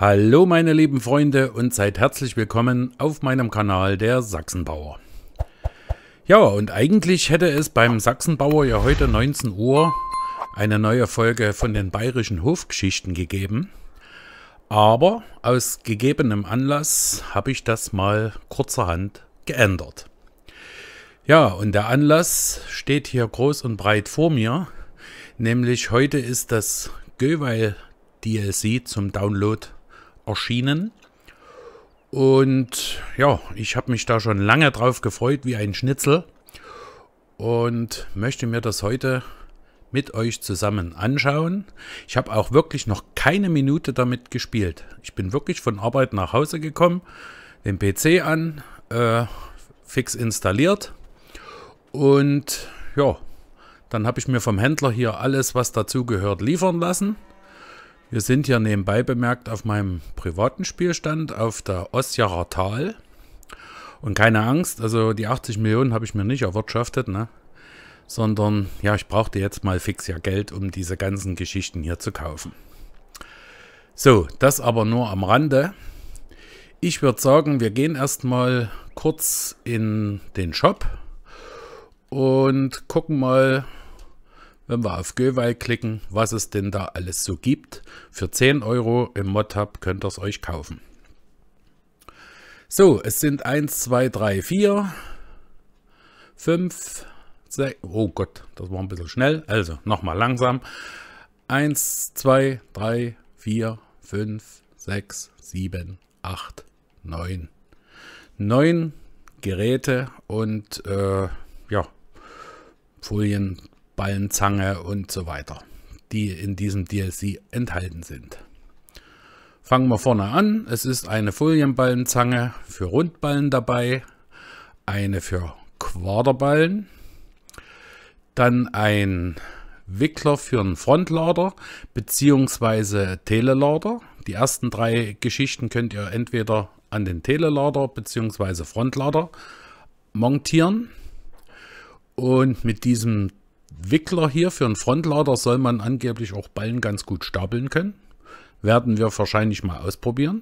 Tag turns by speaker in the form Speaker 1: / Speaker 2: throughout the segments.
Speaker 1: Hallo meine lieben Freunde und seid herzlich willkommen auf meinem Kanal der Sachsenbauer. Ja, und eigentlich hätte es beim Sachsenbauer ja heute 19 Uhr eine neue Folge von den bayerischen Hofgeschichten gegeben. Aber aus gegebenem Anlass habe ich das mal kurzerhand geändert. Ja, und der Anlass steht hier groß und breit vor mir. Nämlich heute ist das Göweil DLC zum Download erschienen. Und ja, ich habe mich da schon lange drauf gefreut wie ein Schnitzel. Und möchte mir das heute mit euch zusammen anschauen. Ich habe auch wirklich noch keine Minute damit gespielt. Ich bin wirklich von Arbeit nach Hause gekommen, den PC an, fix installiert. Und ja, dann habe ich mir vom Händler hier alles, was dazu gehört, liefern lassen. Wir sind hier nebenbei bemerkt auf meinem privaten Spielstand auf der Osjacher Tal. Und keine Angst, also die 80 Millionen habe ich mir nicht erwirtschaftet, ne? Sondern ja, ich brauchte jetzt mal fix ja Geld, um diese ganzen Geschichten hier zu kaufen. So, das aber nur am Rande. Ich würde sagen, wir gehen erstmal kurz in den Shop und gucken mal, wenn wir auf Göweil klicken, was es denn da alles so gibt. Für 10 Euro im Mod-Hub könnt ihr es euch kaufen. So, es sind 1, 2, 3, 4, 5, 6, oh Gott, das war ein bisschen schnell. Also, nochmal langsam. 1, 2, 3, 4, 5, 6, 7, 8, 9. 9 Geräte und ja, Folien, Ballenzange und so weiter, die in diesem DLC enthalten sind. Fangen wir vorne an. Es ist eine Folienballenzange für Rundballen dabei, eine für Quaderballen, dann ein Wickler für einen Frontlader bzw. Telelader. Die ersten 3 Geschichten könnt ihr entweder an den Telelader bzw. Frontlader montieren. Und mit diesem Wickler hier für einen Frontlader soll man angeblich auch Ballen ganz gut stapeln können. Werden wir wahrscheinlich mal ausprobieren.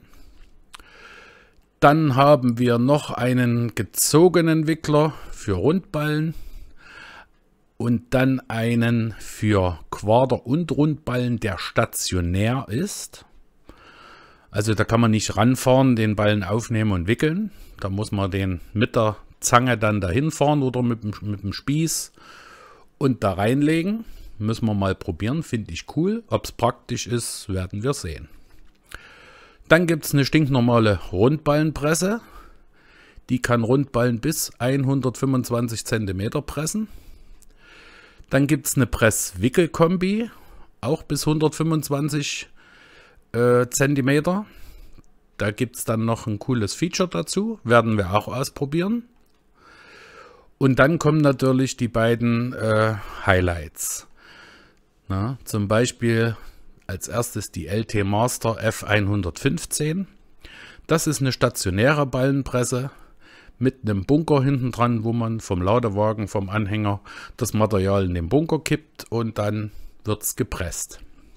Speaker 1: Dann haben wir noch einen gezogenen Wickler für Rundballen und dann einen für Quader- und Rundballen, der stationär ist. Also da kann man nicht ranfahren, den Ballen aufnehmen und wickeln. Da muss man den mit der Zange dann dahin fahren oder mit dem Spieß und da reinlegen. Müssen wir mal probieren, finde ich cool. Ob es praktisch ist, werden wir sehen. Dann gibt es eine stinknormale Rundballenpresse. Die kann Rundballen bis 125 cm pressen. Dann gibt es eine Press-Wickel-Kombi, auch bis 125 cm. Da gibt es dann noch ein cooles Feature dazu, werden wir auch ausprobieren. Und dann kommen natürlich die beiden Highlights. Na, zum Beispiel als erstes die LT Master F115. Das ist eine stationäre Ballenpresse mit einem Bunker hinten dran, wo man vom Ladewagen, vom Anhänger das Material in den Bunker kippt und dann wird es gepresst.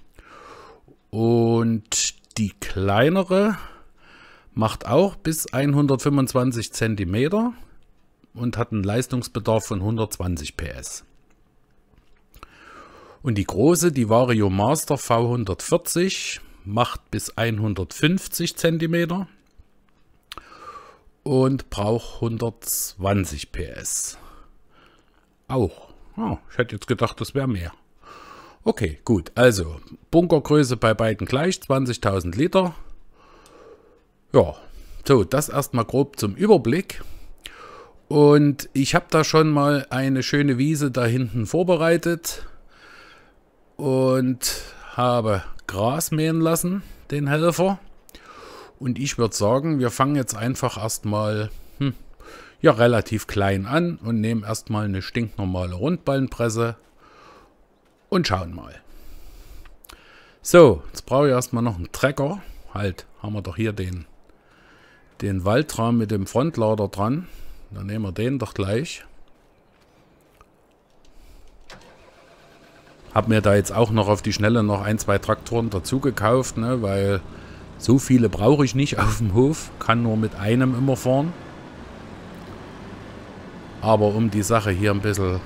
Speaker 1: Und die kleinere macht auch bis 125 cm. Und hat einen Leistungsbedarf von 120 PS. Und die große, die Vario Master V140, macht bis 150 cm und braucht 120 PS. Auch. Oh, ich hätte jetzt gedacht, das wäre mehr. Okay, gut. Also, Bunkergröße bei beiden gleich, 20.000 Liter. Ja, so, das erstmal grob zum Überblick. Und ich habe da schon mal eine schöne Wiese da hinten vorbereitet und habe Gras mähen lassen, den Helfer. Und ich würde sagen, wir fangen jetzt einfach erstmal ja, relativ klein an und nehmen erstmal eine stinknormale Rundballenpresse und schauen mal. So, jetzt brauche ich erstmal noch einen Trecker. Halt, haben wir doch hier den Waldrahmen mit dem Frontlader dran. Dann nehmen wir den doch gleich. Habe mir da jetzt auch noch auf die Schnelle noch 1, 2 Traktoren dazu gekauft, ne, weil So viele brauche ich nicht auf dem Hof, kann nur mit einem immer fahren. Aber um die Sache hier ein bisschen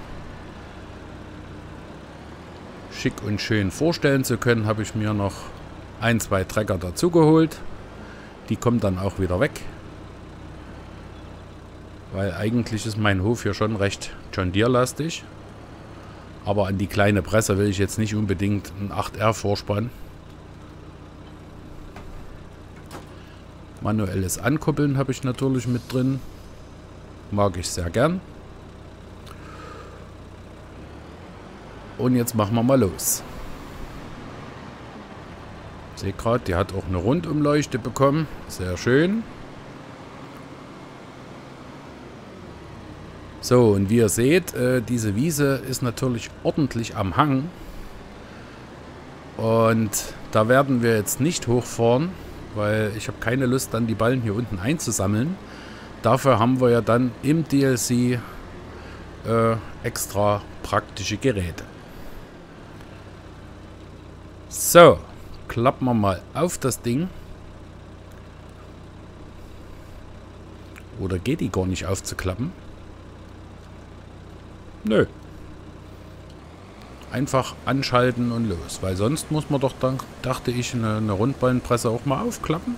Speaker 1: schick und schön vorstellen zu können, habe ich mir noch 1, 2 Trecker dazu geholt. Die kommen dann auch wieder weg. Weil eigentlich ist mein Hof hier schon recht John Deere-lastig. Aber an die kleine Presse will ich jetzt nicht unbedingt einen 8R vorspannen. Manuelles Ankuppeln habe ich natürlich mit drin. Mag ich sehr gern. Und jetzt machen wir mal los. Ich sehe gerade, die hat auch eine Rundumleuchte bekommen. Sehr schön. So, und wie ihr seht, diese Wiese ist natürlich ordentlich am Hang. Und da werden wir jetzt nicht hochfahren, weil ich habe keine Lust, dann die Ballen hier unten einzusammeln. Dafür haben wir ja dann im DLC extra praktische Geräte. So, klappen wir mal auf das Ding. Oder geht die gar nicht aufzuklappen? Nö. Einfach anschalten und los. Weil sonst muss man doch dann, dachte ich, eine Rundballenpresse auch mal aufklappen.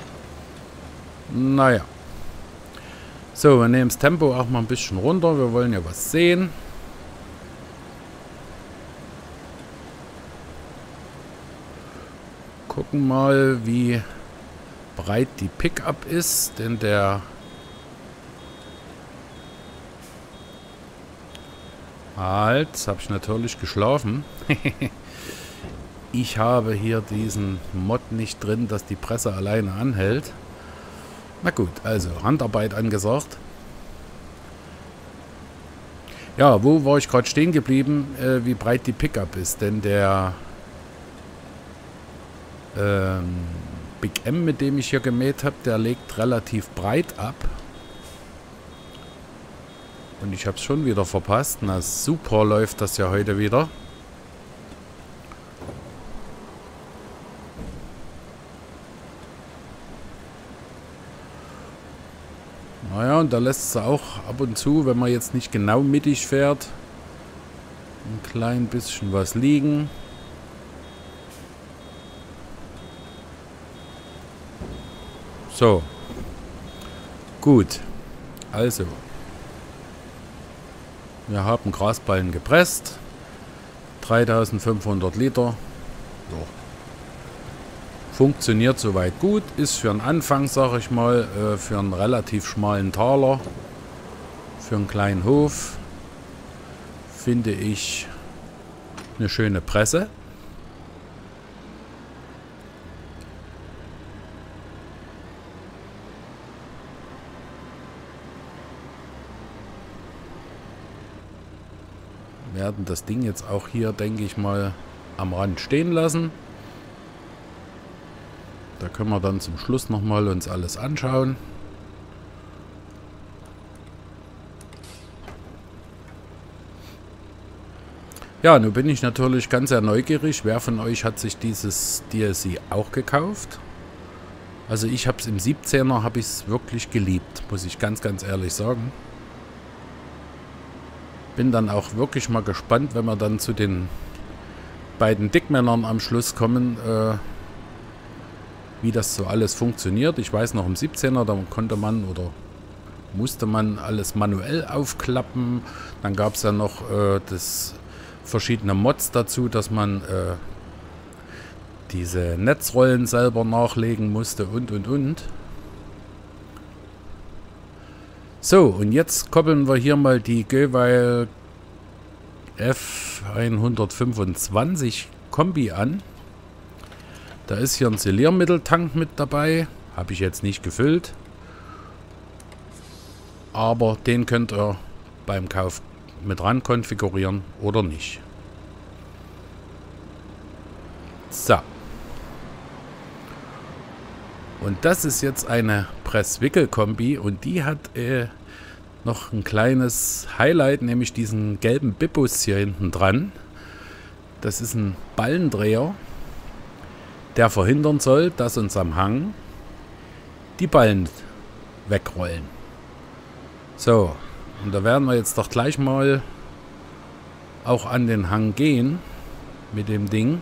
Speaker 1: Naja. So, wir nehmen das Tempo auch mal ein bisschen runter. Wir wollen ja was sehen. Gucken mal, wie breit die Pickup ist. Denn der... Halt, jetzt habe ich natürlich geschlafen. Ich habe hier diesen Mod nicht drin, dass die Presse alleine anhält. Na gut, also Handarbeit angesagt. Ja, wo war ich gerade stehen geblieben, wie breit die Pickup ist. Denn der Big M, mit dem ich hier gemäht habe, der legt relativ breit ab. Und ich habe es schon wieder verpasst. Na super läuft das ja heute wieder. Naja, und da lässt es auch ab und zu, wenn man jetzt nicht genau mittig fährt, ein klein bisschen was liegen. So. Gut. Also. Wir haben Grasballen gepresst. 3500 Liter. Ja. Funktioniert soweit gut. Ist für einen Anfang, sage ich mal, für einen relativ schmalen Taler. Für einen kleinen Hof. Finde ich eine schöne Presse. Werden das Ding jetzt auch hier, denke ich mal, am Rand stehen lassen. Da können wir dann zum Schluss nochmal uns alles anschauen. Ja, nun bin ich natürlich ganz sehr neugierig. Wer von euch hat sich dieses DLC auch gekauft? Also ich habe es im 17er, habe ich es wirklich geliebt, muss ich ganz, ganz ehrlich sagen. Bin dann auch wirklich mal gespannt, wenn wir dann zu den beiden Dickmännern am Schluss kommen, wie das so alles funktioniert. Ich weiß noch, im 17er, da konnte man oder musste man alles manuell aufklappen. Dann gab es ja noch verschiedene Mods dazu, dass man diese Netzrollen selber nachlegen musste und. So, und jetzt koppeln wir hier mal die Göweil F125 Kombi an. Da ist hier ein Siliermitteltank mit dabei. Habe ich jetzt nicht gefüllt. Aber den könnt ihr beim Kauf mit ran konfigurieren oder nicht. So. Und das ist jetzt eine Presswickel-Kombi und die hat noch ein kleines Highlight, nämlich diesen gelben Bippus hier hinten dran. Das ist ein Ballendreher, der verhindern soll, dass uns am Hang die Ballen wegrollen. So, und da werden wir jetzt doch gleich mal auch an den Hang gehen mit dem Ding.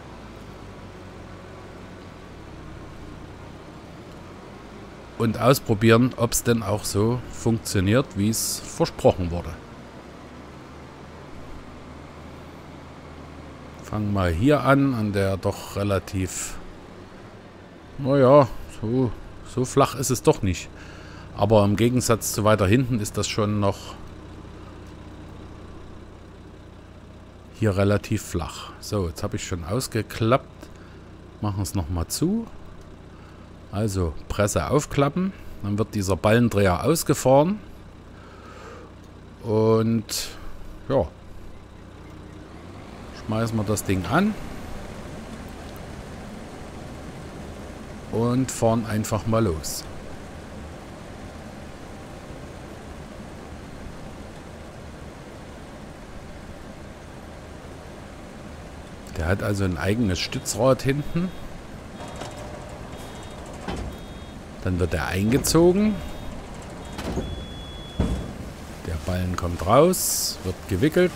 Speaker 1: Und ausprobieren, ob es denn auch so funktioniert, wie es versprochen wurde. Fangen wir hier an der doch relativ, naja, so flach ist es doch nicht. Aber im Gegensatz zu weiter hinten ist das schon noch hier relativ flach. So, jetzt habe ich schon ausgeklappt. Machen es nochmal zu. Also Presse aufklappen. Dann wird dieser Ballendreher ausgefahren. Und ja, schmeißen wir das Ding an. Und fahren einfach mal los. Der hat also ein eigenes Stützrad hinten. Dann wird er eingezogen. Der Ballen kommt raus, wird gewickelt.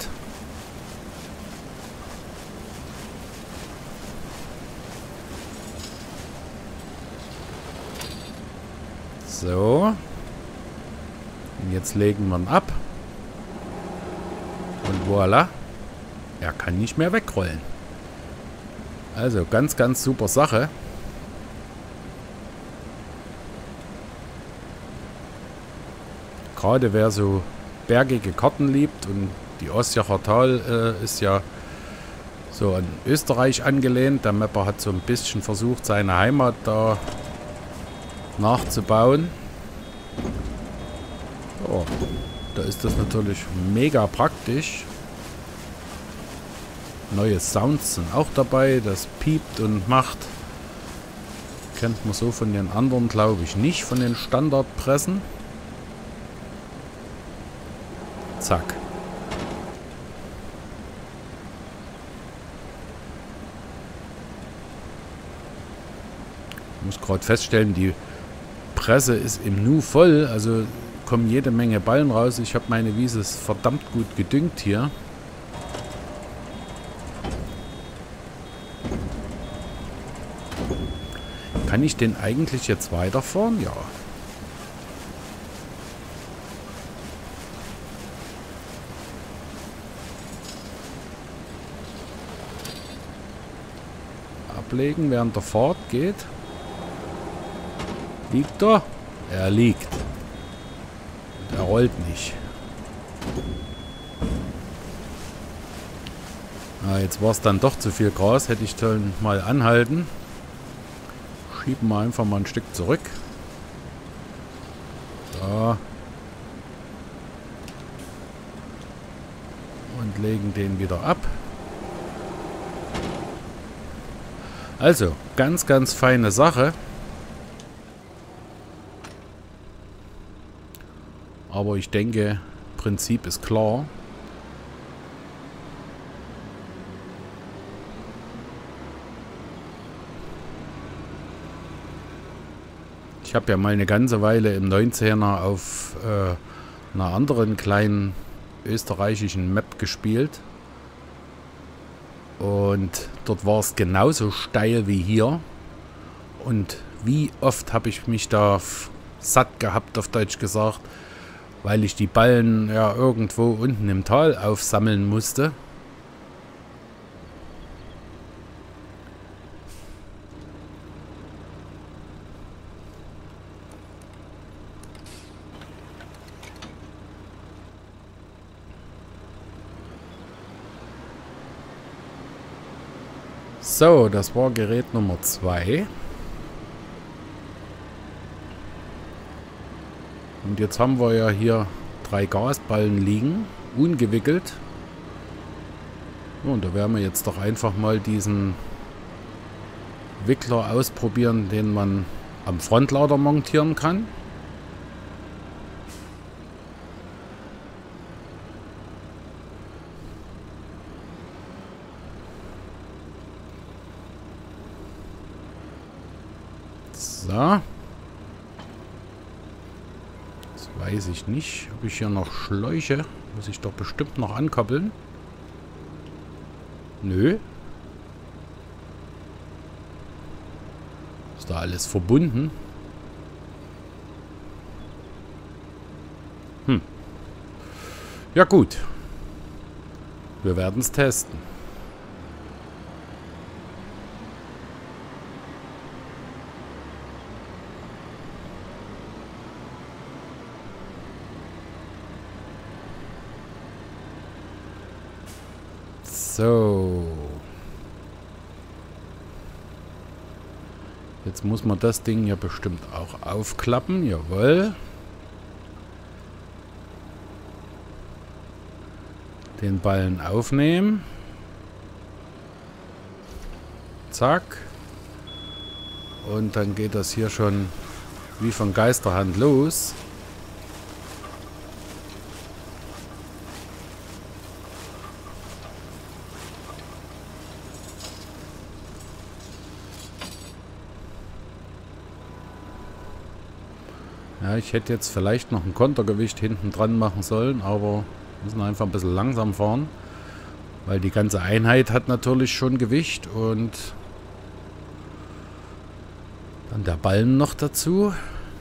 Speaker 1: So. Und jetzt legen wir ihn ab. Und voilà. Er kann nicht mehr wegrollen. Also ganz, ganz super Sache. Gerade wer so bergige Karten liebt, und die Osjacher Tal ist ja so an Österreich angelehnt. Der Mapper hat so ein bisschen versucht, seine Heimat da nachzubauen. Oh, da ist das natürlich mega praktisch. Neue Sounds sind auch dabei, das piept und macht. Kennt man so von den anderen, glaube ich, nicht, von den Standardpressen. Zack. Ich muss gerade feststellen, die Presse ist im Nu voll, also kommen jede Menge Ballen raus. Ich habe meine Wiese verdammt gut gedüngt hier. Kann ich den eigentlich jetzt weiterfahren? Ja. Ablegen während der Fahrt geht. Liegt er? Er liegt. Und er rollt nicht. Ah, jetzt war es dann doch zu viel Gras. Hätte ich dann mal anhalten. Schieben wir einfach mal ein Stück zurück. So. Und legen den wieder ab. Also, ganz, ganz feine Sache. Aber ich denke, Prinzip ist klar. Ich habe ja mal eine ganze Weile im 19er auf einer anderen kleinen österreichischen Map gespielt. Und dort war es genauso steil wie hier. Und wie oft habe ich mich da satt gehabt, auf Deutsch gesagt, weil ich die Ballen ja irgendwo unten im Tal aufsammeln musste. So, das war Gerät Nummer 2. Und jetzt haben wir ja hier 3 Gasballen liegen, ungewickelt. Und da werden wir jetzt doch einfach mal diesen Wickler ausprobieren, den man am Frontlader montieren kann. So. Das weiß ich nicht. Habe ich hier noch Schläuche? Muss ich doch bestimmt noch ankoppeln. Nö. Ist da alles verbunden? Ja gut. Wir werden es testen. So. Jetzt muss man das Ding ja bestimmt auch aufklappen. Jawohl. Den Ballen aufnehmen. Zack. Und dann geht das hier schon wie von Geisterhand los. Ja, ich hätte jetzt vielleicht noch ein Kontergewicht hinten dran machen sollen, aber müssen einfach ein bisschen langsam fahren, weil die ganze Einheit hat natürlich schon Gewicht und dann der Ballen noch dazu.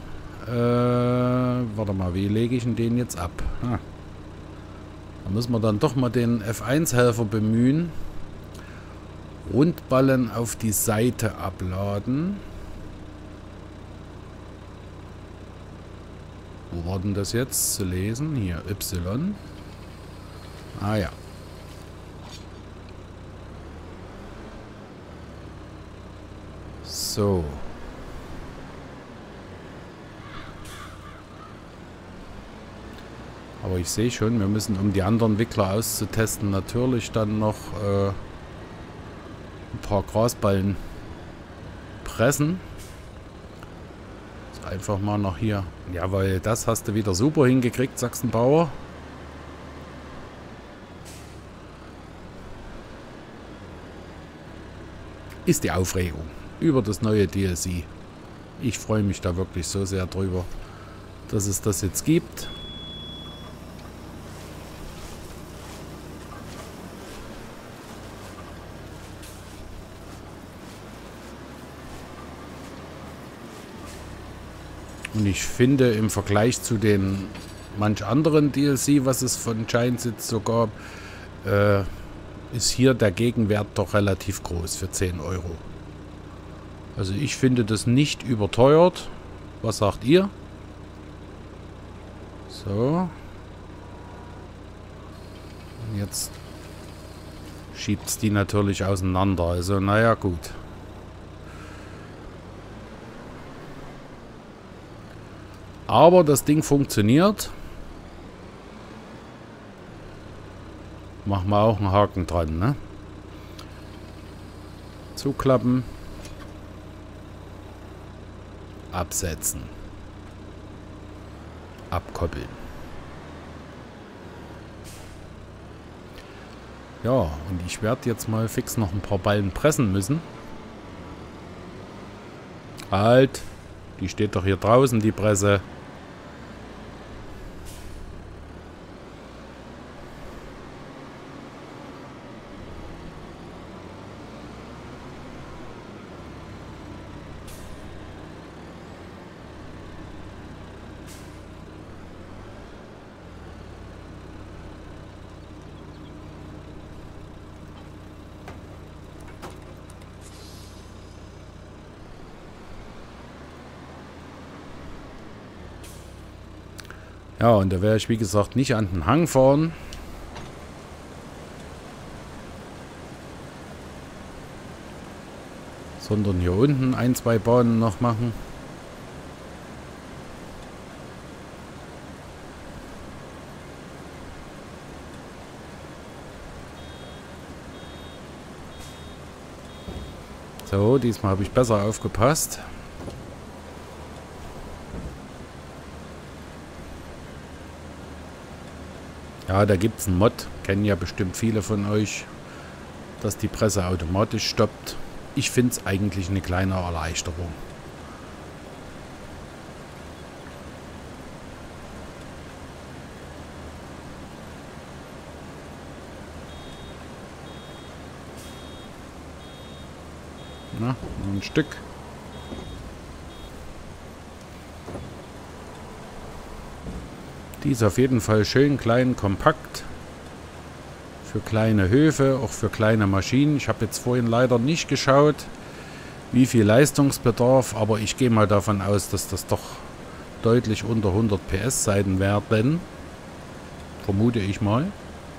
Speaker 1: Warte mal, wie lege ich denn den jetzt ab? Da müssen wir dann doch mal den F1-Helfer bemühen. Rundballen auf die Seite abladen. Wo war denn das jetzt zu lesen? Hier, Y. Ah ja. So. Aber ich sehe schon, wir müssen, um die anderen Wickler auszutesten, natürlich dann noch ein paar Grasballen pressen. Jetzt einfach mal noch hier. Jawohl, das hast du wieder super hingekriegt, Sachsenbauer. Ist die Aufregung über das neue DLC. Ich freue mich da wirklich so sehr drüber, dass es das jetzt gibt. Und ich finde, im Vergleich zu den manch anderen DLC, was es von Giants jetzt so gab, ist hier der Gegenwert doch relativ groß für 10 €. Also ich finde das nicht überteuert. Was sagt ihr? So. Und jetzt schiebt es die natürlich auseinander. Also naja, gut. Aber das Ding funktioniert. Machen wir auch einen Haken dran, ne? Zuklappen. Absetzen. Abkoppeln. Ja, und ich werde jetzt mal fix noch ein paar Ballen pressen müssen. Halt. Die steht doch hier draußen, die Presse. Ja, und da werde ich, wie gesagt, nicht an den Hang fahren. Sondern hier unten 1, 2 Bahnen noch machen. So, diesmal habe ich besser aufgepasst. Ja, da gibt es einen Mod, kennen ja bestimmt viele von euch, dass die Presse automatisch stoppt. Ich finde es eigentlich eine kleine Erleichterung. Na, noch ein Stück. Die ist auf jeden Fall schön klein, kompakt. Für kleine Höfe, auch für kleine Maschinen. Ich habe jetzt vorhin leider nicht geschaut, wie viel Leistungsbedarf, aber ich gehe mal davon aus, dass das doch deutlich unter 100 PS sein werden. Vermute ich mal.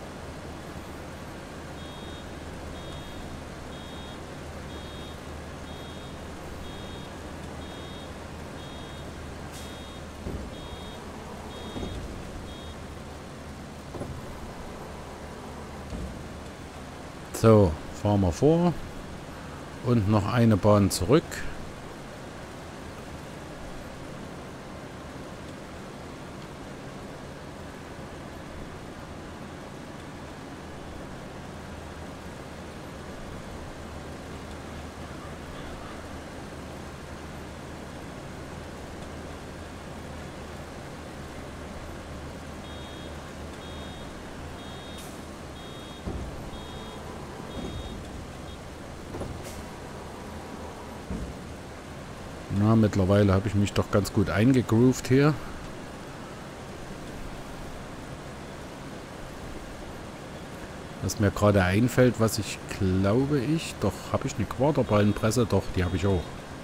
Speaker 1: So, fahren wir vor und noch eine Bahn zurück. Na, mittlerweile habe ich mich doch ganz gut eingegroovt hier. Was mir gerade einfällt, was ich glaube doch, habe ich eine Quaderballenpresse? Doch, die habe ich auch.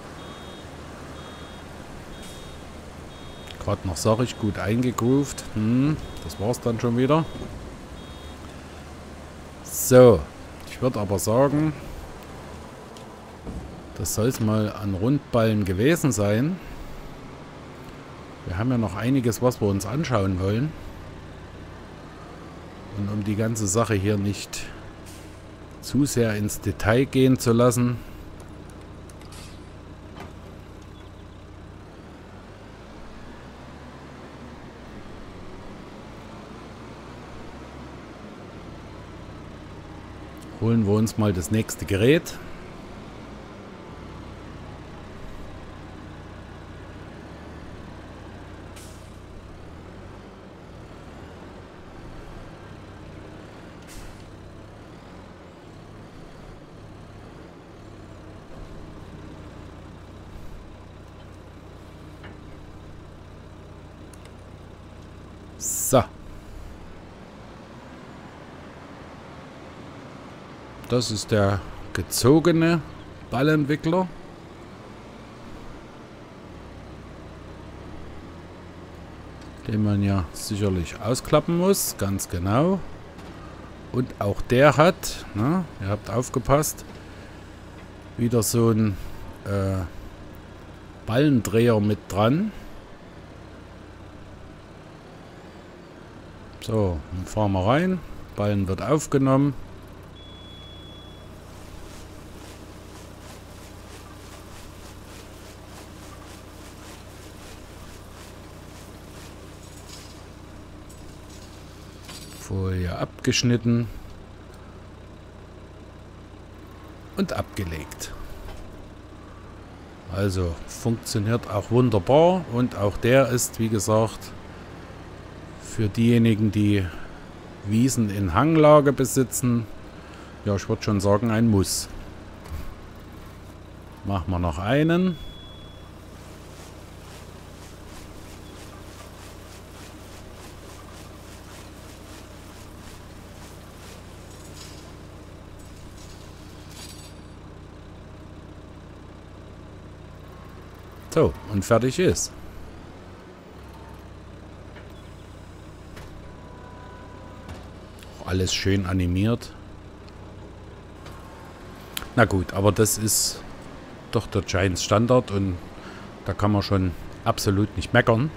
Speaker 1: Gerade noch sage ich, gut eingegroovt. Das war's dann schon wieder. So, ich würde aber sagen, das soll es mal an Rundballen gewesen sein. Wir haben ja noch einiges, was wir uns anschauen wollen. Und um die ganze Sache hier nicht zu sehr ins Detail gehen zu lassen, holen wir uns mal das nächste Gerät. So. Das ist der gezogene Ballentwickler. Den man ja sicherlich ausklappen muss, ganz genau. Und auch der hat, na, ihr habt aufgepasst, wieder so ein Ballendreher mit dran. So, dann fahren wir rein. Ballen wird aufgenommen. Folie abgeschnitten. Und abgelegt. Also funktioniert auch wunderbar. Und auch der ist, wie gesagt, für diejenigen, die Wiesen in Hanglage besitzen, ja, ich würde schon sagen, ein Muss. Machen wir noch einen. So, und fertig ist. Alles schön animiert. Na gut, aber das ist doch der Giants Standard und da kann man schon absolut nicht meckern.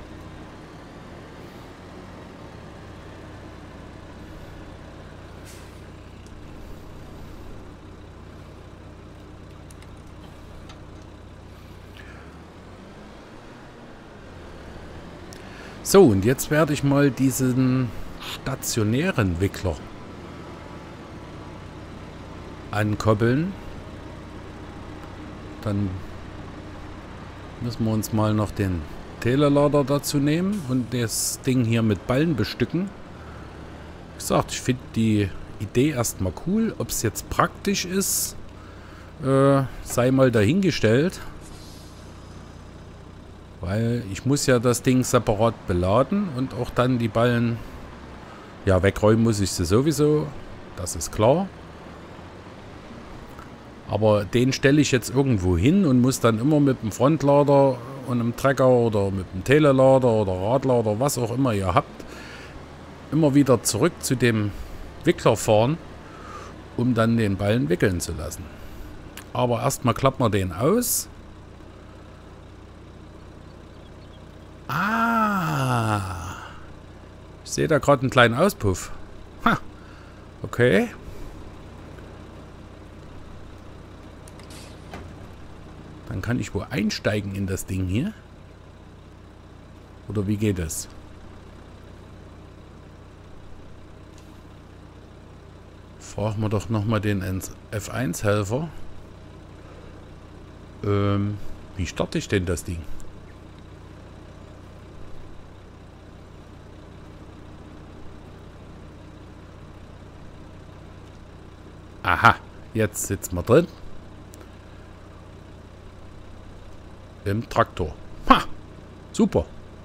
Speaker 1: So, und jetzt werde ich mal diesen stationären Wickler ankoppeln. Dann müssen wir uns mal noch den Telelader dazu nehmen und das Ding hier mit Ballen bestücken. Wie gesagt, ich finde die Idee erstmal cool. Ob es jetzt praktisch ist, sei mal dahingestellt. Weil ich muss ja das Ding separat beladen und auch dann die Ballen, ja, wegräumen muss ich sie sowieso, das ist klar. Aber den stelle ich jetzt irgendwo hin und muss dann immer mit dem Frontlader und einem Trecker oder mit dem Telelader oder Radlader, was auch immer ihr habt, immer wieder zurück zu dem Wickler fahren, um dann den Ballen wickeln zu lassen. Aber erstmal klappen wir den aus. Ah, ich sehe da gerade einen kleinen Auspuff. Ha, okay. Dann kann ich wohl einsteigen in das Ding hier. Oder wie geht es? Fragen wir doch nochmal den F1-Helfer. Wie starte ich denn das Ding? Aha, jetzt sitzen wir drin. Im Traktor. Ha! Super.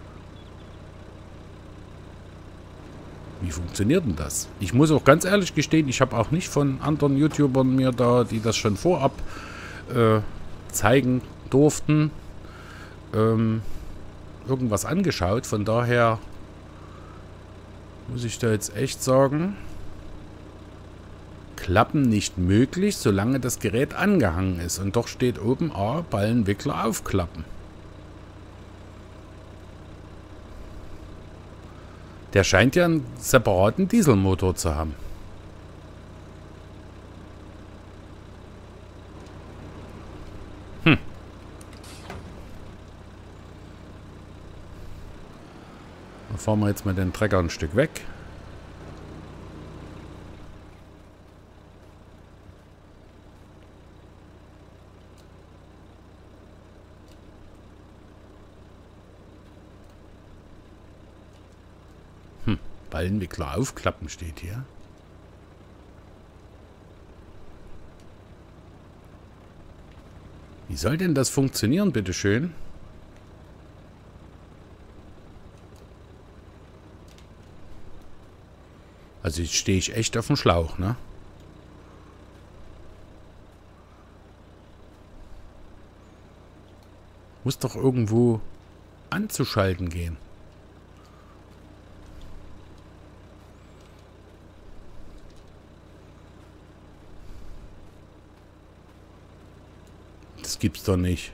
Speaker 1: Wie funktioniert denn das? Ich muss auch ganz ehrlich gestehen, ich habe auch nicht von anderen YouTubern mir da, die das schon vorab zeigen durften, irgendwas angeschaut. Von daher muss ich da jetzt echt sagen, Klappen nicht möglich, solange das Gerät angehangen ist. Und doch steht oben A, Ballenwickler aufklappen. Der scheint ja einen separaten Dieselmotor zu haben. Dann fahren wir jetzt mal den Trecker ein Stück weg. Ballenwickler aufklappen steht hier. Wie soll denn das funktionieren, bitteschön? Also jetzt stehe ich echt auf dem Schlauch, ne? Muss doch irgendwo anzuschalten gehen. Das gibt's doch nicht.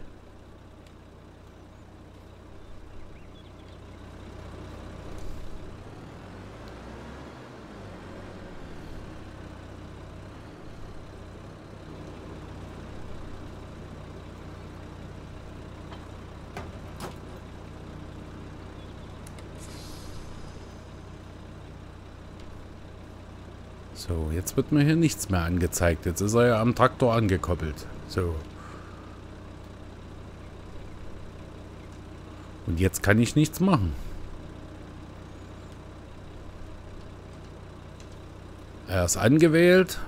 Speaker 1: So, jetzt wird mir hier nichts mehr angezeigt. Jetzt ist er ja am Traktor angekoppelt. So. Und jetzt kann ich nichts machen. Er ist angewählt.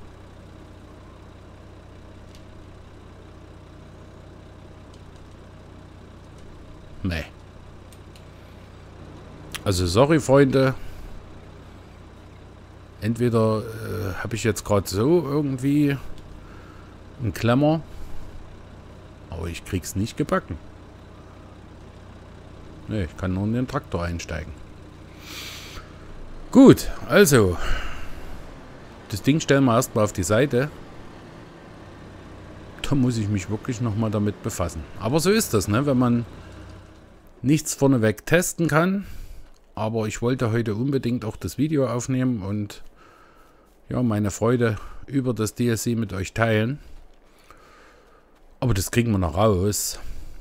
Speaker 1: Nee. Also sorry, Freunde. Entweder habe ich jetzt gerade so irgendwie einen Klemmer, aber ich krieg's nicht gebacken. Ne, ich kann nur in den Traktor einsteigen. Gut, also das Ding stellen wir erstmal auf die Seite. Da muss ich mich wirklich nochmal damit befassen. Aber so ist das, ne? Wenn man nichts vorneweg testen kann. Aber ich wollte heute unbedingt auch das Video aufnehmen und ja, meine Freude über das DSC mit euch teilen. Aber das kriegen wir noch raus.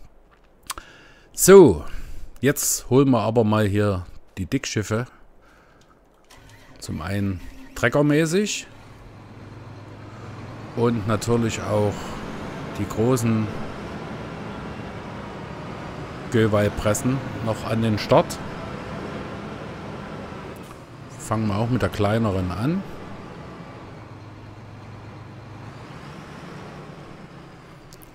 Speaker 1: So, jetzt holen wir aber mal hier die Dickschiffe. Zum einen treckermäßig und natürlich auch die großen Göweilpressen noch an den Start. Fangen wir auch mit der kleineren an.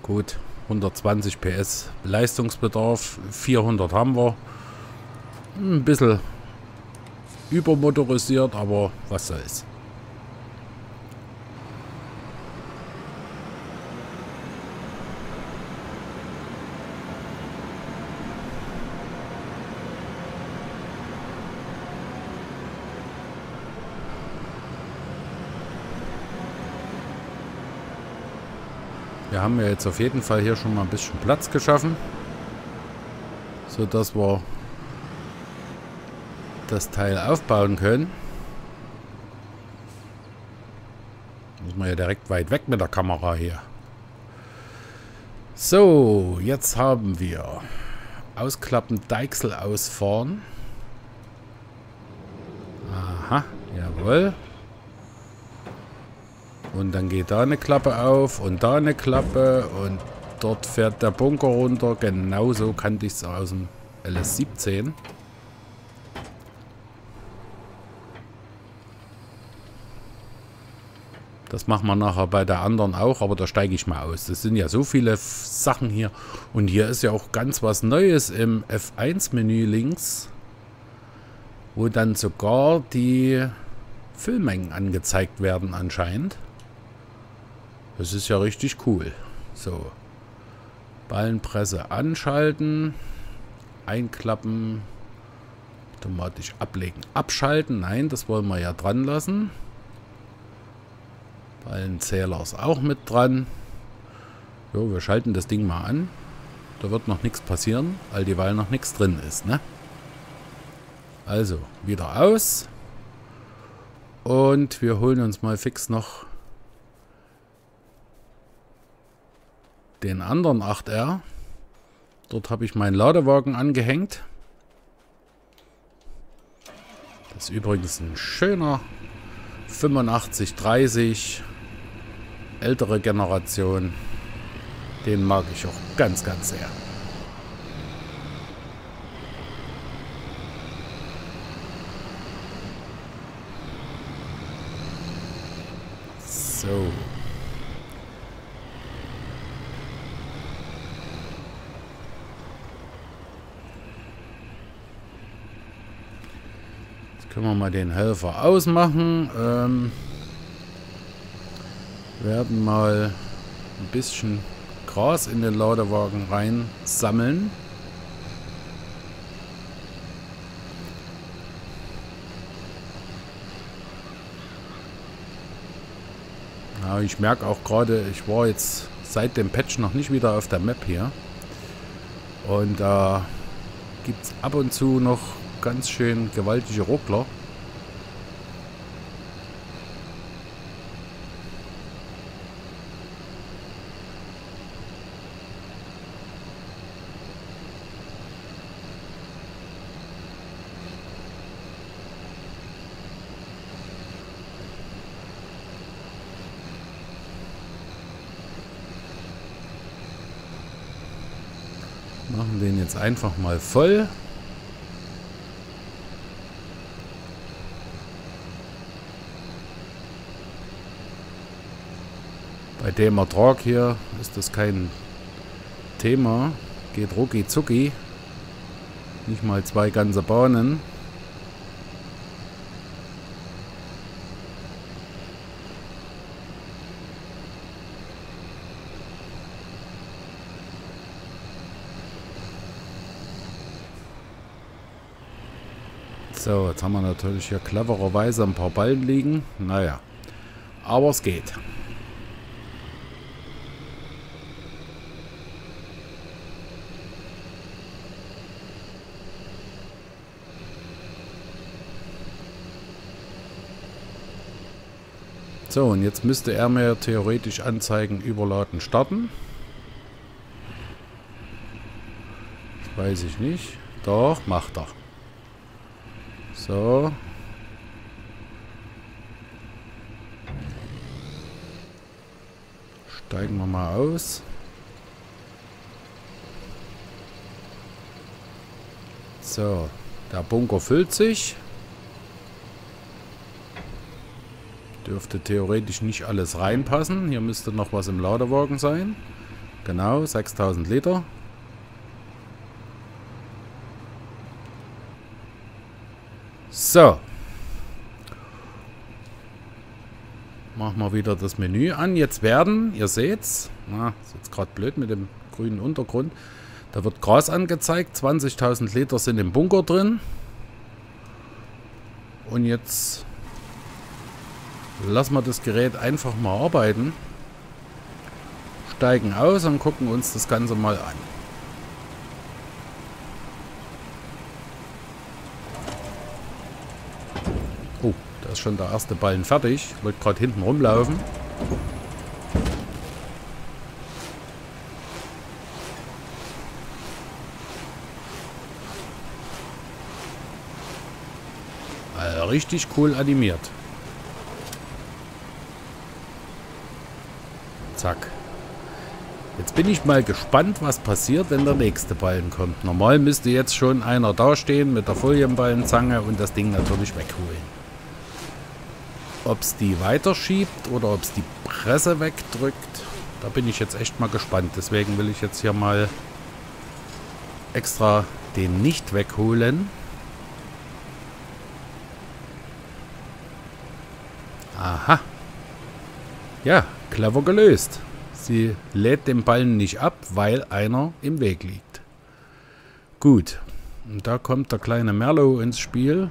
Speaker 1: Gut, 120 PS Leistungsbedarf, 400 haben wir. Ein bisschen übermotorisiert, aber was soll's. Wir haben ja jetzt auf jeden Fall hier schon mal ein bisschen Platz geschaffen, so dass wir das Teil aufbauen können. Muss man ja direkt weit weg mit der Kamera hier. So, jetzt haben wir ausklappen, Deichsel ausfahren. Aha, jawohl. Und dann geht da eine Klappe auf und da eine Klappe und dort fährt der Bunker runter. Genauso kannte ich es aus dem LS17. Das machen wir nachher bei der anderen auch, aber da steige ich mal aus. Das sind ja so viele Sachen hier. Und hier ist ja auch ganz was Neues im F1-Menü links, wo dann sogar die Füllmengen angezeigt werden anscheinend. Das ist ja richtig cool. So. Ballenpresse anschalten. Einklappen. Automatisch ablegen. Abschalten. Nein, das wollen wir ja dran lassen. Ballenzähler ist auch mit dran. Jo, wir schalten das Ding mal an. Da wird noch nichts passieren, all dieweil noch nichts drin ist, ne? Also, wieder aus. Und wir holen uns mal fix noch den anderen 8R. Dort habe ich meinen Ladewagen angehängt. Das ist übrigens ein schöner 8530, ältere Generation. Den mag ich auch ganz, ganz sehr. So. Jetzt können wir mal den Helfer ausmachen. Werden mal ein bisschen Gras in den Ladewagen rein sammeln. Ja, ich merke auch gerade, ich war jetzt seit dem Patch noch nicht wieder auf der Map hier. Und da gibt es ab und zu noch ganz schön gewaltige Ruckler. Machen den jetzt einfach mal voll. Bei dem Ertrag hier ist das kein Thema. Geht rucki zucki. Nicht mal 2 ganze Bahnen. So, jetzt haben wir natürlich hier clevererweise ein paar Ballen liegen. Naja, aber es geht. So, und jetzt müsste er mir theoretisch anzeigen, überladen, starten. Das weiß ich nicht. Doch, macht er. So. Steigen wir mal aus. So, der Bunker füllt sich. Dürfte theoretisch nicht alles reinpassen. Hier müsste noch was im Ladewagen sein. Genau, 6000 Liter. So. Machen wir wieder das Menü an. Jetzt werden, ihr seht's, ist jetzt gerade blöd mit dem grünen Untergrund. Da wird Gras angezeigt. 20.000 Liter sind im Bunker drin. Und jetzt lassen wir das Gerät einfach mal arbeiten. Steigen aus und gucken uns das Ganze mal an. Oh, da ist schon der erste Ballen fertig. Ich wollte gerade hinten rumlaufen. Also richtig cool animiert. Zack. Jetzt bin ich mal gespannt, was passiert, wenn der nächste Ballen kommt. Normal müsste jetzt schon einer dastehen mit der Folienballenzange und das Ding natürlich wegholen. Ob es die weiterschiebt oder ob es die Presse wegdrückt, da bin ich jetzt echt mal gespannt. Deswegen will ich jetzt hier mal extra den nicht wegholen. Aha. Ja, clever gelöst. Sie lädt den Ballen nicht ab, weil einer im Weg liegt. Gut. Und da kommt der kleine Merlo ins Spiel.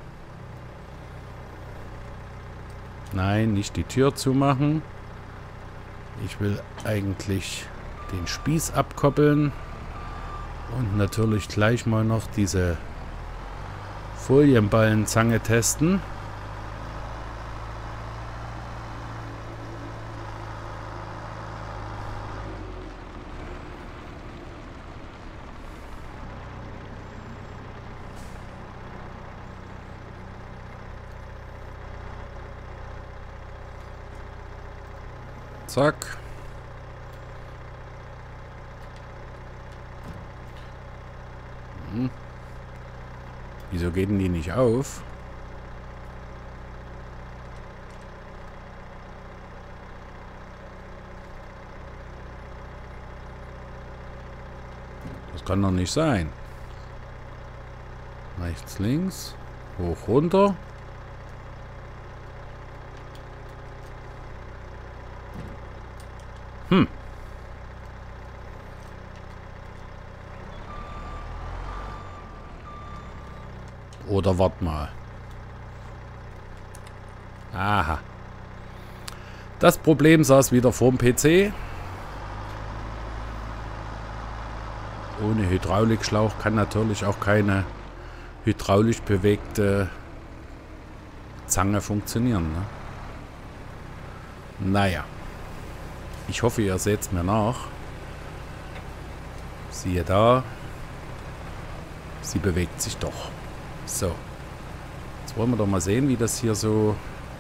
Speaker 1: Nein, nicht die Tür zumachen. Ich will eigentlich den Spieß abkoppeln. Und natürlich gleich mal noch diese Folienballenzange testen. Zack. Wieso geht denn die nicht auf? Das kann doch nicht sein. Rechts, links, hoch, runter. Oder wart mal. Aha. Das Problem saß wieder vorm PC. Ohne Hydraulikschlauch kann natürlich auch keine hydraulisch bewegte Zange funktionieren. Ne? Naja. Ich hoffe, ihr seht es mir nach. Siehe da. Sie bewegt sich doch. So. Jetzt wollen wir doch mal sehen, wie das hier so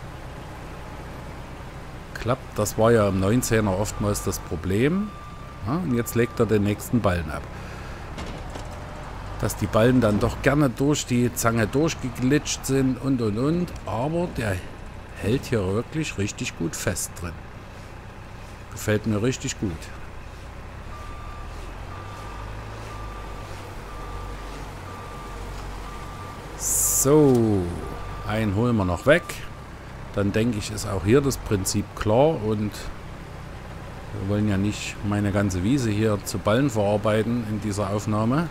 Speaker 1: klappt. Das war ja im 19er oftmals das Problem. Ja, und jetzt legt er den nächsten Ballen ab. Dass die Ballen dann doch gerne durch die Zange durchgeglitscht sind und. Aber der hält hier wirklich richtig gut fest drin. Gefällt mir richtig gut. So, einen holen wir noch weg. Dann denke ich, ist auch hier das Prinzip klar und wir wollen ja nicht meine ganze Wiese hier zu Ballen verarbeiten in dieser Aufnahme.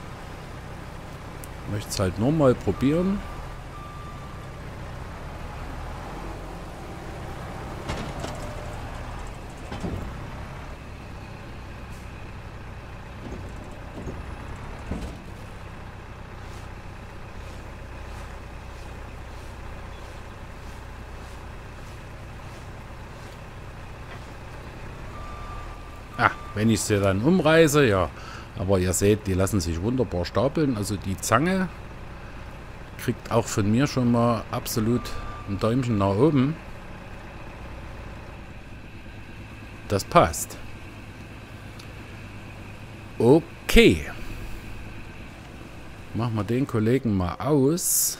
Speaker 1: Ich möchte es halt nur mal probieren. Wenn ich sie dann umreiße, ja. Aber ihr seht, die lassen sich wunderbar stapeln. Also die Zange kriegt auch von mir schon mal absolut ein Däumchen nach oben. Das passt. Okay. Machen wir den Kollegen mal aus.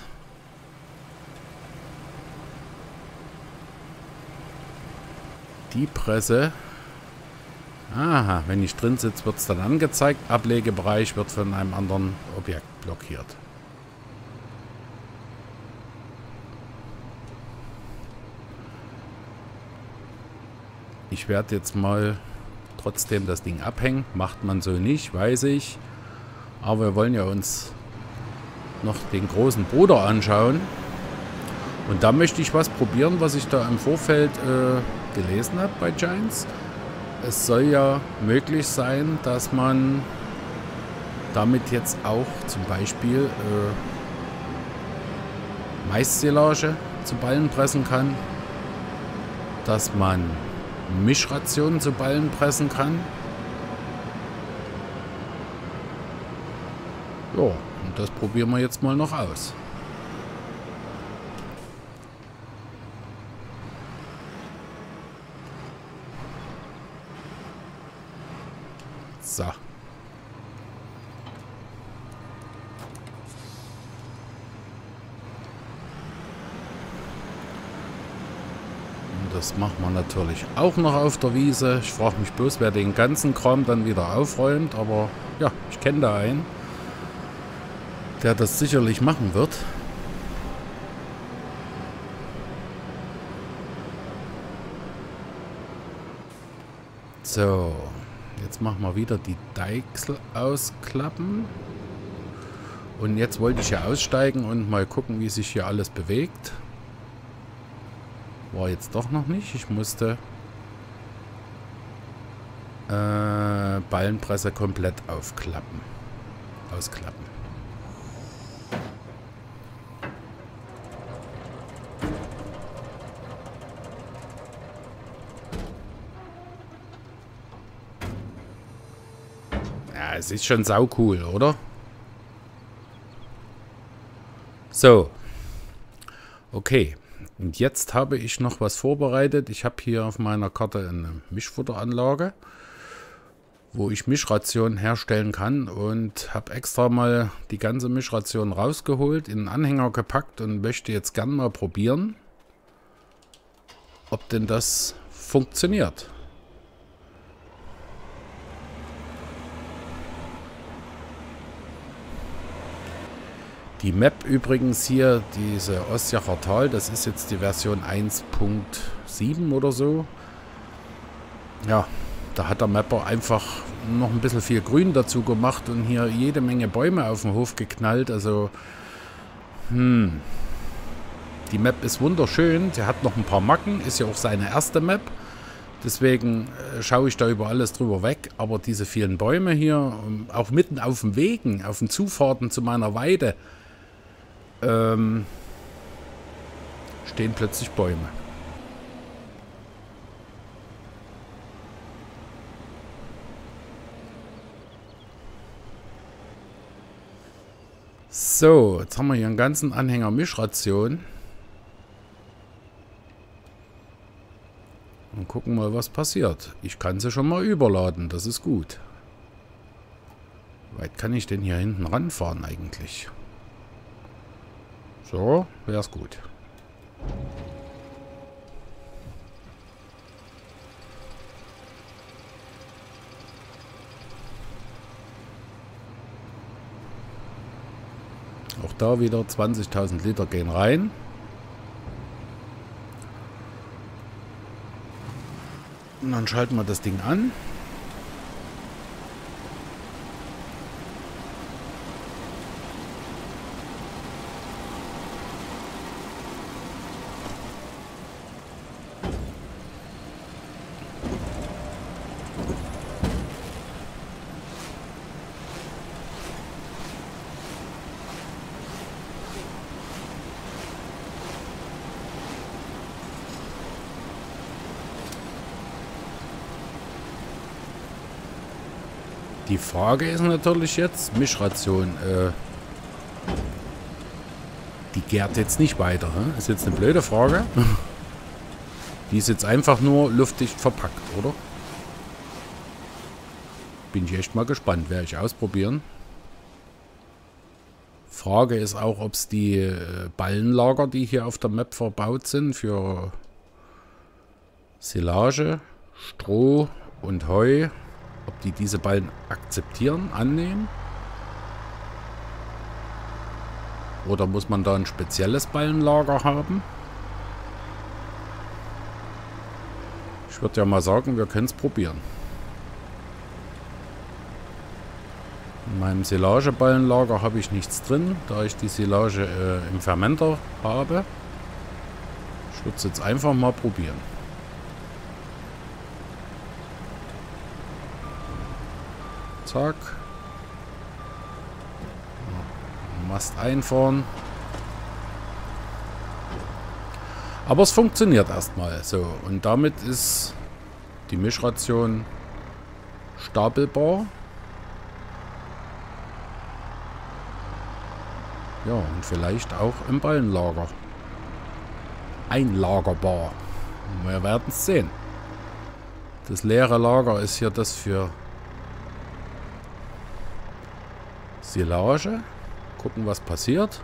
Speaker 1: Die Presse Aha, wenn ich drin sitze, wird es dann angezeigt. Ablegebereich wird von einem anderen Objekt blockiert. Ich werde jetzt mal trotzdem das Ding abhängen. Macht man so nicht, weiß ich. Aber wir wollen ja uns noch den großen Bruder anschauen. Und da möchte ich was probieren, was ich da im Vorfeld gelesen habe bei Giants. Es soll ja möglich sein, dass man damit jetzt auch zum Beispiel Maissilage zu Ballen pressen kann. Dass man Mischrationen zu Ballen pressen kann. Ja, und das probieren wir jetzt mal noch aus. So. Und das machen wir natürlich auch noch auf der Wiese. Ich frage mich bloß, wer den ganzen Kram dann wieder aufräumt. Aber ja, ich kenne da einen, der das sicherlich machen wird. So, jetzt machen wir wieder die Deichsel ausklappen. Und jetzt wollte ich ja aussteigen und mal gucken, wie sich hier alles bewegt. War jetzt doch noch nicht. Ich musste Ballenpresse komplett ausklappen. Ja, es ist schon saucool, oder? So. Okay. Und jetzt habe ich noch was vorbereitet. Ich habe hier auf meiner Karte eine Mischfutteranlage, wo ich Mischrationen herstellen kann, und habe extra mal die ganze Mischration rausgeholt, in einen Anhänger gepackt und möchte jetzt gern mal probieren, ob denn das funktioniert. Die Map übrigens hier, diese Ostjacher Tal, das ist jetzt die Version 1.7 oder so. Ja, da hat der Mapper einfach noch ein bisschen viel Grün dazu gemacht und hier jede Menge Bäume auf den Hof geknallt. Also, die Map ist wunderschön. Sie hat noch ein paar Macken, ist ja auch seine erste Map. Deswegen schaue ich da über alles drüber weg. Aber diese vielen Bäume hier, auch mitten auf den Wegen, auf den Zufahrten zu meiner Weide, stehen plötzlich Bäume. So, jetzt haben wir hier einen ganzen Anhänger Mischration. Und gucken mal, was passiert. Ich kann sie schon mal überladen, das ist gut. Wie weit kann ich denn hier hinten ranfahren eigentlich? So, wäre es gut. Auch da wieder 20.000 Liter gehen rein. Und dann schalten wir das Ding an. Die Frage ist natürlich jetzt, Mischration, die gärt jetzt nicht weiter. Ist jetzt eine blöde Frage. Die ist jetzt einfach nur luftdicht verpackt, oder? Bin ich echt mal gespannt, werde ich ausprobieren. Frage ist auch, ob es die Ballenlager, die hier auf der Map verbaut sind, für Silage, Stroh und Heu, ob die diese Ballen akzeptieren, annehmen. Oder muss man da ein spezielles Ballenlager haben? Ich würde ja mal sagen, wir können es probieren. In meinem Silageballenlager habe ich nichts drin, da ich die Silage im Fermenter habe. Ich würde es jetzt einfach mal probieren. Zack. Mast einfahren. Aber es funktioniert erstmal so. Und damit ist die Mischration stapelbar. Ja, und vielleicht auch im Ballenlager einlagerbar. Wir werden es sehen. Das leere Lager ist hier das für Silage. Gucken, was passiert.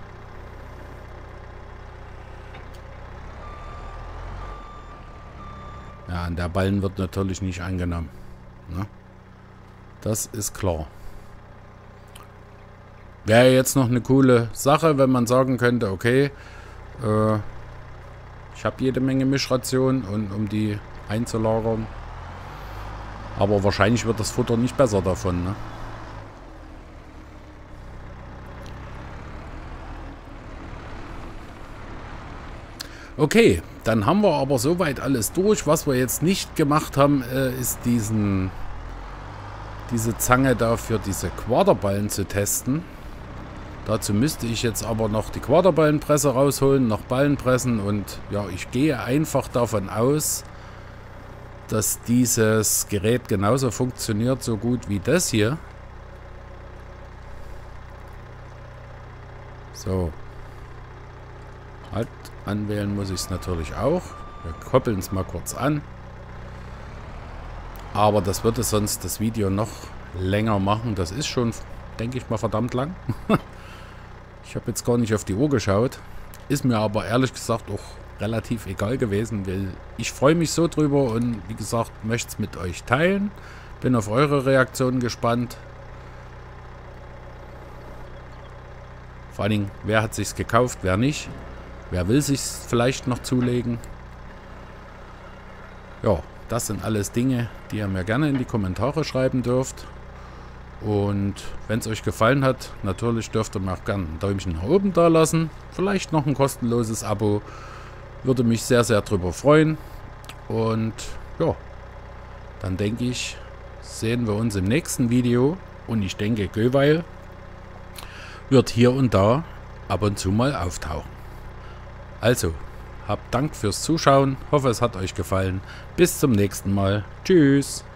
Speaker 1: Ja, und der Ballen wird natürlich nicht angenommen. Ne? Das ist klar. Wäre jetzt noch eine coole Sache, wenn man sagen könnte, okay, ich habe jede Menge Mischration, und um die einzulagern. Aber wahrscheinlich wird das Futter nicht besser davon, ne? Okay, dann haben wir aber soweit alles durch. Was wir jetzt nicht gemacht haben, ist diese Zange da für diese Quaderballen zu testen. Dazu müsste ich jetzt aber noch die Quaderballenpresse rausholen, noch Ballen pressen, und ja, ich gehe einfach davon aus, dass dieses Gerät genauso funktioniert, so gut wie das hier. So. Halt, anwählen muss ich es natürlich auch. Wir koppeln es mal kurz an. Aber das würde sonst das Video noch länger machen. Das ist schon, denke ich mal, verdammt lang. Ich habe jetzt gar nicht auf die Uhr geschaut. Ist mir aber ehrlich gesagt auch relativ egal gewesen, weil ich freue mich so drüber und wie gesagt, möchte es mit euch teilen. Bin auf eure Reaktionen gespannt. Vor allen Dingen, wer hat sich's gekauft, wer nicht. Wer will sich's vielleicht noch zulegen. Ja, das sind alles Dinge, die ihr mir gerne in die Kommentare schreiben dürft. Und wenn es euch gefallen hat, natürlich dürft ihr mir auch gerne ein Däumchen nach oben da lassen. Vielleicht noch ein kostenloses Abo. Würde mich sehr, sehr drüber freuen. Und ja, dann denke ich, sehen wir uns im nächsten Video. Und ich denke, Göweil wird hier und da ab und zu mal auftauchen. Also, habt Dank fürs Zuschauen. Hoffe, es hat euch gefallen. Bis zum nächsten Mal. Tschüss.